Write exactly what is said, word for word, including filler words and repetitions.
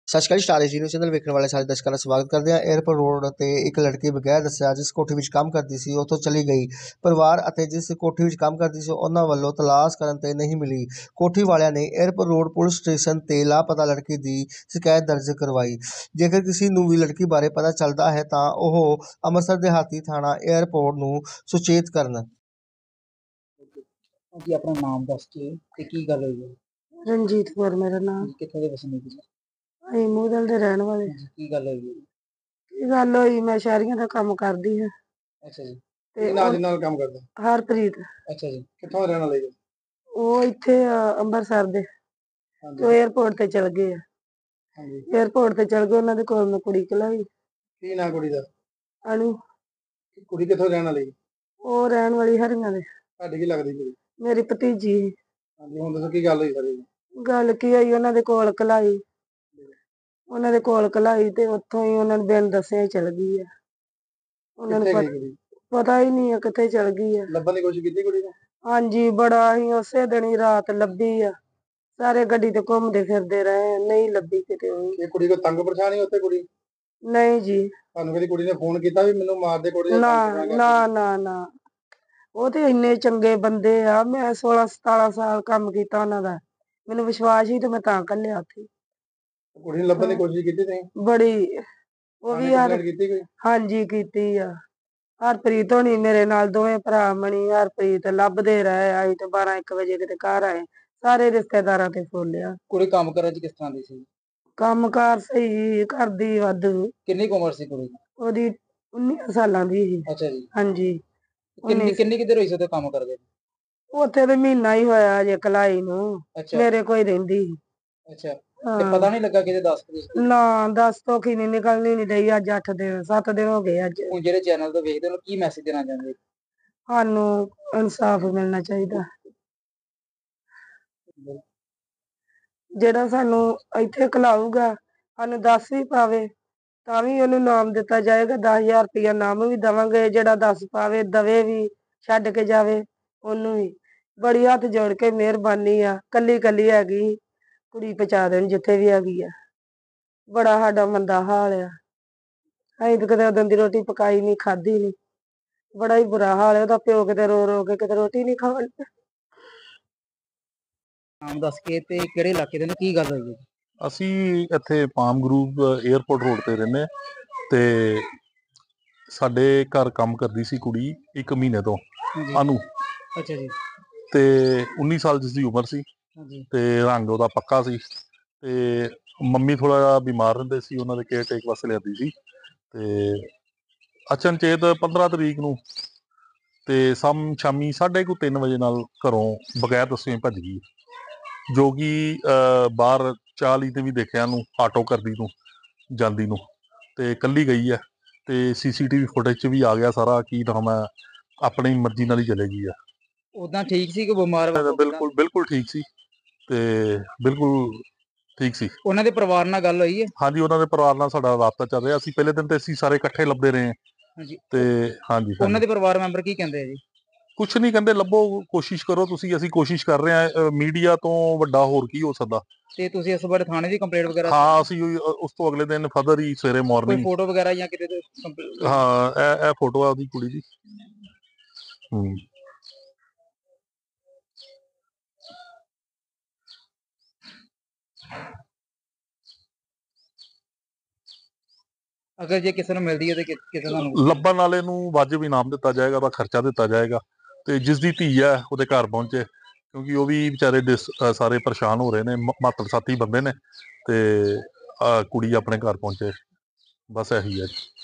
ਸਤਿ ਸ਼੍ਰੀ ਅਕਾਲ ਸਟਾਰ ਏਜੀ ਨਿਊਜ਼ ਚੈਨਲ ਵੇਖਣ ਵਾਲੇ ਸਾਰੇ ਦਰਸ਼ਕਾਂ ਦਾ ਸਵਾਗਤ ਕਰਦੇ ਹਾਂ। 에ਅਰਪੋਰਟ ਰੋਡ ਤੇ ਇੱਕ ਲੜਕੀ ਬਗੈਰ ਦੱਸਿਆ ਜਿਸ ਕੋਠੀ ਵਿੱਚ ਕੰਮ ਕਰਦੀ ਸੀ ਉੱਥੋਂ ਚਲੀ ਗਈ। ਪਰਿਵਾਰ ਅਤੇ ਜਿਸ ਕੋਠੀ ਵਿੱਚ ਕੰਮ ਕਰਦੀ ਸੀ ਉਹਨਾਂ ਵੱਲੋਂ ਤਲਾਸ਼ ਕਰਨ ਤੇ ਨਹੀਂ ਮਿਲੀ। ਕੋਠੀ ਵਾਲਿਆਂ ਨੇ 에ਅਰਪੋਰਟ ਰੋਡ ਪੁਲਿਸ ਸਟੇਸ਼ਨ ਤੇ ਲਾਪਤਾ ਲੜਕੀ ਦੀ ਸ਼ਿਕਾਇਤ ਦਰਜ ਕਰਵਾਈ। ਜੇਕਰ ਕਿਸੇ ਨੂੰ ਵੀ ਲੜਕੀ ਬਾਰੇ ਪਤਾ ਚੱਲਦਾ ਹੈ ਤਾਂ ਉਹ ਅੰਮ੍ਰਿਤਸਰ ਦਿਹਾਤੀ ਥਾਣਾ 에ਅਰਪੋਰਟ ਨੂੰ ਸੁਚੇਤ ਕਰਨ। जी अपना नाम दस के ते की गल होई है? रंजीत कौर मेरा नाम। कित्थों दे वसनीक जी? ਅਸੀਂ ਮੂਦਲ ਦੇ ਰਹਿਣ ਵਾਲੇ। जी की गल होई है? ਕੀ ਗੱਲ ਹੋਈ, ਮੈਂ ਸ਼ਹਿਰੀਆਂ ਦਾ ਕੰਮ ਕਰਦੀ ਹਾਂ अच्छा जी ਤੇ ਨਾਲ ਉਹ- ਨਾਲ ਕੰਮ करदा? ਹਰਪ੍ਰੀਤ अच्छा जी कित्थों रहने वाले जी? ਉਹ ਇੱਥੇ ਆ, ਅੰਮ੍ਰਿਤਸਰ ਦੇ हाँ ਤੋਂ जी 에ਅਰਪੋਰਟ ਤੇ ਚਲ ਗਏ ਆ। हाँ जी 에ਅਰਪੋਰਟ ਤੇ ਚਲ ਗਏ, ਉਹਨਾਂ ਦੇ ਕੋਲ ਮੈਂ ਕੁੜੀ ਕਲਾਈ की ना कुड़ी दा? ਅਨੂ। कुड़ी कित्थों रहने वाली? ਉਹ ਰਹਿਣ ਵਾਲੀ ਹਰੀਆਂ ਦੇ, ਤੁਹਾਡੀ ਕੀ ਲੱਗਦੀ ਕੁੜੀ? ਮੇਰੀ ਭਤੀਜੀ ਸੀ। ਹਾਂਜੀ ਹੁਣ ਦੱਸੋ ਕੀ ਗੱਲ ਹੋਈ ਸਾਰੀ? ਗੱਲ ਕੀ ਹੋਈ, ਉਹਨਾਂ ਦੇ ਕੋਲ ਕਲਾਈ ਉਹਨਾਂ ਦੇ ਕੋਲ ਕਲਾਈ ਤੇ ਉੱਥੋਂ ਹੀ ਉਹਨਾਂ ਨੂੰ ਬਿਨ ਦੱਸਿਆ ਹੀ ਚਲ ਗਈ ਆ। ਉਹਨਾਂ ਨੂੰ ਕਿੱਥੇ ਗਈ ਪਤ- ਕੁੜੀ? ਪਤਾ ਹੀ ਨਹੀਂ ਆ ਕਿੱਥੇ ਚਲ ਗਈ ਆ। ਲੱਭਣ ਦੀ ਕੋਸ਼ਿਸ਼ ਕੀਤੀ ਕੁੜੀ ਨੂੰ? ਹਾਂਜੀ ਬੜਾ ਹੀ, ਉਸੇ ਦਿਨ ਹੀ ਰਾਤ ਲੱਭੀ ਆ। ਸਾਰੇ ਗੱਡੀ ਤੇ ਘੁੰਮਦੇ ਫਿਰਦੇ ਰਹੇ ਆ, ਨਹੀਂ ਲੱਭੀ ਕਿਤੇ ਵੀ। ਇਹ ਕੁੜੀ ਕੋ ਤੰਗ ਪਰੇਸ਼ਾਨੀ ਉੱਥੇ ਕੁੜੀ? ਨਹੀਂ ਜੀ, ਤੁਹਾਨੂੰ ਕਦੀ ਕੁੜੀ ਨੇ ਫੋਨ ਕੀਤਾ ਵੀ ਮੈਨੂੰ ਮਾਰ ਦੇ ਕੁੜੀ ਦਾ ਨਾ ਤੰਗ ਪਰੇਸ਼ਾਨ ਨਾ ਕਰਦੀ? ਨਾ ਨਾ ਉਹ ਤੇ ਇੰਨੇ ਚੰਗੇ ਬੰਦੇ ਆ। ਮੈਂ ਸੋਲਾਂ ਸਤਾਰਾਂ ਸਾਲ ਕੰਮ ਕੀਤਾ ਉਹਨਾਂ ਦਾ, ਮੈਨੂੰ ਵਿਸ਼ਵਾਸ ਹੀ ਤੇ ਮੈਂ ਤਾਂ ਘੱਲਿਆ ਉੱਥੇ। ਕੁੜੀ ਨੂੰ ਲੱਭਣ ਦੀ ਕੋਸ਼ਿਸ਼ ਕੀਤੀ ਤੁਸੀਂ? ਬੜੀ ਉਹ ਥਾਣੇ ਵੀ ਯਾਰ, ਕੰਪਲੇਂਟ ਕੀਤੀ ਕੋਈ? ਹਾਂਜੀ ਕੀਤੀ ਆ। ਹਰਪ੍ਰੀਤ ਹੋਣੀ ਮੇਰੇ ਨਾਲ, ਦੋਵੇਂ ਭਰਾ ਮਣੀ ਹਰਪ੍ਰੀਤ ਲੱਭਦੇ ਰਹੇ। ਆਈ ਤੇ ਬਾਰਾਂ ਇੱਕ ਵਜੇ ਕਿਤੇ ਘਰ ਆਏ, ਸਾਰੇ ਰਿਸ਼ਤੇਦਾਰਾਂ ਤੇ ਫੋਲਿਆ। ਕੁੜੀ ਕੰਮ ਕਰਨ ਚ ਕਿਸ ਤਰ੍ਹਾਂ ਦੀ ਸੀ? ਕੰਮ ਕਾਰ ਸਹੀ ਕਰਦੀ, ਵਾਧੂ। ਕਿੰਨੀ ਕੁ ਉਮਰ ਸੀ ਕੁੜੀ ਦੀ? ਉਹਦੀ ਉੱਨੀ ਸਾਲਾਂ ਦੀ ਸੀ। ਅੱਛਾ ਜੀ ਹਾਂਜੀ ਕਿੰਨੀ ਉੱਨੀ। ਕਿੰਨੀ ਕਿੱਧਰ ਹੋਈ ਸੀ ਉੱਥੇ ਕੰਮ ਕਰਦੇ? ਉੱਥੇ ਤੇ ਮਹੀਨਾ ਹੀ ਹੋਇਆ ਜੇ ਕਲਾਈ ਨੂੰ, ਅੱਛਾ ਮੇਰੇ ਕੋਈ ਰਹਿੰਦੀ ਸੀ। ਅੱਛਾ ਤੇ ਹਾਂ ਪਤਾ ਨਹੀਂ ਲੱਗਾ ਕਿਤੇ ਦੱਸ ਕੁ? ਨਾ ਦਸ ਤੋਂ ਕੀ ਨਹੀਂ ਨਿਕਲਣੀ ਨਹੀਂ ਡਈ। ਅੱਜ ਅੱਠ ਦਿਨ ਸੱਤ ਦਿਨ ਹੋ ਗਏ ਅੱਜ। ਹੁਣ ਜਿਹੜੇ ਚੈਨਲ ਤੋਂ ਵੇਖਦੇ ਹੋ ਕੀ ਮੈਸੇਜ ਦੇਣਾ ਚਾਹੁੰਦੇ? ਸਾਨੂੰ ਇਨਸਾਫ ਮਿਲਣਾ ਚਾਹੀਦਾ। ਜਿਹੜਾ ਸਾਨੂੰ ਇੱਥੇ ਘਲਾਊਗਾ ਸਾਨੂੰ ਦੱਸ ਵੀ ਪਾਵੇ ਤਾਂ ਵੀ ਉਹਨੂੰ ਨਾਮ ਦਿੱਤਾ ਜਾਏਗਾ। ਦਸ ਹਜ਼ਾਰ ਰੁਪਇਆ ਨਾਮ ਵੀ ਦੇਵਾਂਗੇ। ਜਿਹੜਾ ਦੱਸ ਪਾਵੇ ਦਵੇ ਵੀ, ਛੱਡ ਕੇ ਜਾਵੇ ਉਹਨੂੰ ਵੀ। ਬੜੀ ਹੱਥ ਜੋੜ ਕੇ ਮਿਹਰਬਾਨੀ ਆ, ਕੱਲੀ ਕੱਲੀ ਹੈਗੀ, ਕੁੜੀ ਪਹੁੰਚਾ ਦੇਣ ਜਿੱਥੇ ਵੀ ਹੈਗੀ ਆ। ਬੜਾ ਸਾਡਾ ਮੰਦਾ ਹਾਲ ਆ। ਅਸੀਂ ਤਾਂ ਕਦੇ ਉਦੋਂ ਦੀ ਰੋਟੀ ਪਕਾਈ ਨਹੀਂ, ਖਾਧੀ ਨਹੀਂ। ਬੜਾ ਹੀ ਬੁਰਾ ਹਾਲ ਹੈ ਉਹਦਾ। ਪਿਓ ਕਿਤੇ ਰੋ ਰੋ ਕੇ ਕਿਤੇ ਰੋਟੀ ਨਹੀਂ ਖਾਣ। ਨਾਮ ਦੱਸ ਕੇ ਤੇ ਕਿਹੜੇ ਇਲਾਕੇ ਦੇ ਨੇ, ਕੀ ਗੱਲ ਹੋਈ ਹੈ? ਅਸੀਂ ਇੱਥੇ ਪਾਮ ਗਰੂਵ 에ਅਰਪੋਰਟ ਰੋਡ ਤੇ ਰਹਿੰਦੇ ਤੇ ਸਾਡੇ ਘਰ ਕੰਮ ਕਰਦੀ ਸੀ ਕੁੜੀ ਇੱਕ ਮਹੀਨੇ ਤੋਂ, ਅਨੂ। ਅੱਛਾ ਜੀ ਤੇ ਉੱਨੀ ਸਾਲ ਜਿਸ ਦੀ ਉਮਰ ਸੀ ਹਾਂਜੀ ਤੇ ਰੰਗ ਉਹਦਾ ਪੱਕਾ ਸੀ। ਤੇ ਮੰਮੀ ਥੋੜਾ ਜਿਹਾ ਬਿਮਾਰ ਰਹਿੰਦੇ ਸੀ, ਉਹਨਾਂ ਦੇ ਕੇਅਰ ਟੇਕ ਵਾਸਤੇ ਲਿਆਂਦੀ ਸੀ। ਤੇ ਅਚਨਚੇਤ ਪੰਦਰਾਂ ਤਰੀਕ ਨੂੰ ਤੇ ਸਮ ਸ਼ਾਮੀ ਸਾਢੇ ਕੁ ਤਿੰਨ ਵਜੇ ਨਾਲ ਘਰੋਂ ਬਗੈਰ ਦੱਸੇ ਭੱਜ ਗਈ, ਜੋ ਕਿ ਬਾਹਰ ਚਾਹ ਲਈ ਤੇ ਵੀ ਦੇਖਿਆ ਉਹਨੂੰ ਆਟੋ ਕਰਦੀ ਨੂੰ ਜਾਂਦੀ ਨੂੰ, ਤੇ ਇਕੱਲੀ ਗਈ ਹੈ। ਤੇ ਸੀਸੀਟੀਵੀ ਫੁਟੇਜ 'ਚ ਵੀ ਆ ਗਿਆ ਸਾਰਾ, ਕੀ ਨਾਮ ਹੈ, ਆਪਣੀ ਮਰਜ਼ੀ ਨਾਲ ਹੀ ਚਲੇ ਗਈ ਆ। ਉਦਾਂ ਠੀਕ ਸੀ ਕਿ ਬਿਮਾਰ? ਬਿਲਕੁਲ ਬਿਲਕੁਲ ਠੀਕ ਸੀ ਤੇ ਬਿਲਕੁਲ ਠੀਕ ਸੀ। ਉਹਨਾਂ ਦੇ ਪਰਿਵਾਰ ਨਾਲ ਗੱਲ ਹੋਈ ਹੈ? ਹਾਂਜੀ ਉਹਨਾਂ ਦੇ ਪਰਿਵਾਰ ਨਾਲ ਸਾਡਾ ਰਾਬਤਾ ਚੱਲ ਰਿਹਾ। ਅਸੀਂ ਪਹਿਲੇ ਦਿਨ ਤੇ ਅਸੀਂ ਸਾਰੇ ਇਕੱਠੇ ਲੱਭਦੇ ਰਹੇ ਹਾਂਜੀ ਤੇ ਹਾਂਜੀ ਉਹਨਾਂ ਦੇ ਪਰਿਵਾਰ ਮੈਂਬਰ ਕੀ ਕਹਿੰਦੇ ਆ ਜੀ? ਕੁਛ ਨਹੀਂ ਕਹਿੰਦੇ, ਲੱਭੋ, ਕੋਸ਼ਿਸ਼ ਕਰੋ ਤੁਸੀਂ। ਅਸੀਂ ਕੋਸ਼ਿਸ਼ ਕਰ ਰਹੇ ਹਾਂ, ਮੀਡੀਆ ਤੋਂ ਵੱਡਾ ਹੋਰ ਕੀ ਹੋ ਸਕਦਾ। ਤੇ ਤੁਸੀਂ ਇਸ ਬਾਰੇ ਥਾਣੇ ਦੀ ਕੰਪਲੇਂਟ ਵਗੈਰਾ? ਹਾਂ ਅਸੀਂ ਉਸ ਤੋਂ ਅਗਲੇ ਦਿਨ ਫਦਰ ਹੀ ਸਵੇਰੇ ਕੋਈ ਮਾਰਨਿੰਗ। ਫੋਟੋ ਵਗੈਰਾ ਜਾਂ ਕਿਤੇ ਤੇ? ਹਾਂ ਇਹ ਇਹ ਫੋਟੋ ਆ ਉਹਦੀ ਕੁੜੀ ਦੀ। ਹੂੰ ਅਗਰ ਜੇ ਕਿਸੇ ਨੂੰ ਮਿਲਦੀ ਹੈ ਤੇ ਕਿ- ਕਿਸੇ ਨੂੰ ਲੱਭਣ ਵਾਲੇ ਨੂੰ ਵਾਜਬ ਇਨਾਮ ਦਿੱਤਾ ਜਾਏਗਾ, ਉਹਦਾ ਖਰਚਾ ਦਿੱਤਾ ਜਾਏਗਾ। ਤੇ ਜਿਸ ਦੀ ਧੀ ਹੈ ਉਹਦੇ ਘਰ ਪਹੁੰਚੇ, ਕਿਉਂਕਿ ਉਹ ਵੀ ਵਿਚਾਰੇ ਡਿਸ ਸਾਰੇ ਪਰੇਸ਼ਾਨ ਹੋ ਰਹੇ ਨੇ, ਮਾਤੜ ਸਾਥੀ ਬੰਦੇ ਨੇ। ਤੇ ਕੁੜੀ ਆਪਣੇ ਘਰ ਪਹੁੰਚੇ, ਬਸ ਇਹੀ ਹੈ।